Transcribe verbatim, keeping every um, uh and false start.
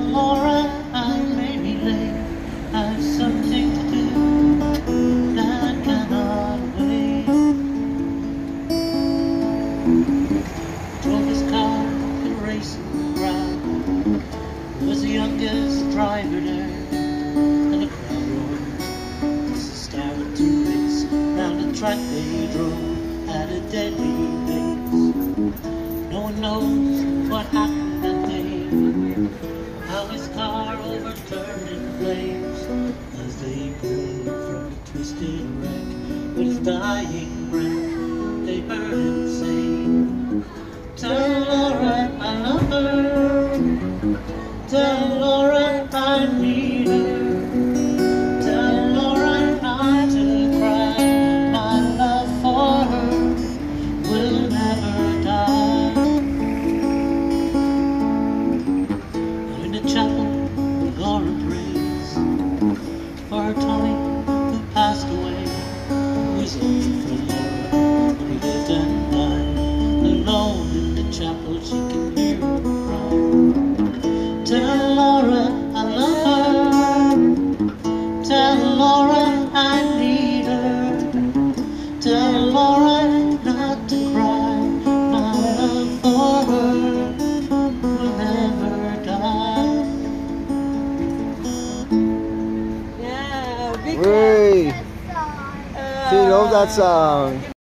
Laura I may be late, I've something to do that cannot wait. Drove his car to racing ground, was the youngest driver there, and the crowd roared. It's the start of two race, round the track they drove at a deadly pace. No one knows what happened that day, how his car overturned in flames as they pulled from a twisted wreck. With his dying breath, they heard him say, "Tell Laura I love her, tell Laura I need her, tell Laura not to cry, my love for her will never die." In the chapel, Laura prays for her Tommy who passed away, who is looking for Laura when he lived and died. Alone in the chapel she can hear her cry, "Tell Laura I love her, tell Laura I need her, tell Laura not to cry, my love for her will never die." Yeah, big Hey, clap. she knows that song.